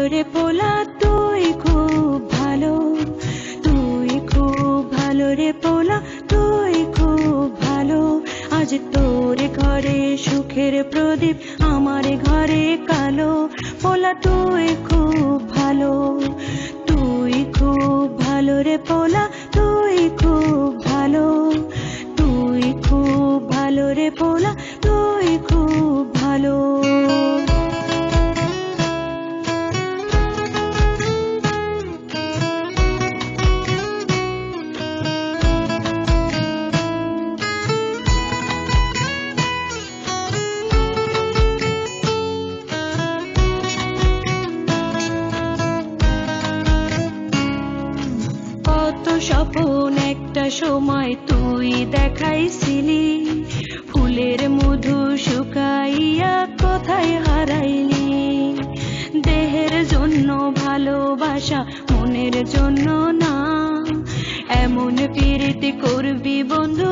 ভালো রে পোলা তুই খুব ভালো, তুই খুব ভালো রে পোলা তুই খুব ভালো। আজ তোর ঘরে সুখের প্রদীপ, আমার ঘরে কালো। পোলা তুই খুব ভালো, তুই খুব ভালো রে পোলা তুই খুব ভালো, তুই খুব ভালো রে পোলা তুই খুব ভালো। কত স্বপ্ন একটা সময় তুই দেখাইছিলি, ফুলের মধু শুকাইয়া কোথায় হারাইলি। দেহের জন্য ভালোবাসা, মনের জন্য না, এমন প্রীতি করবি বন্ধু